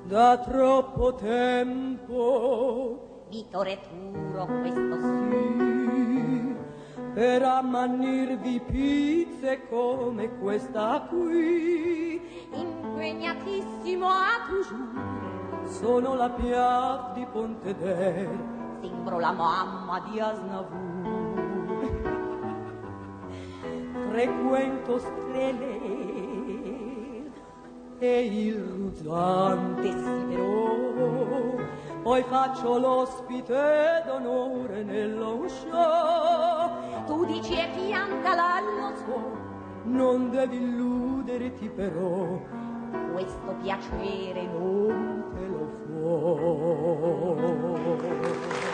Da troppo tempo. Vittore Turo, questo sì, per ammannirvi pizze come questa qui. Impegnatissimo a toujours. Sono la Piaf di Pontedè. Sembro la mamma di Asnavour. Frequento Strelè e il ruzzante Siderò. Poi faccio l'ospite d'onore nello show. Tu dici e pianta l'anno suo. Non devi illuderti però. Questo piacere non te lo fu.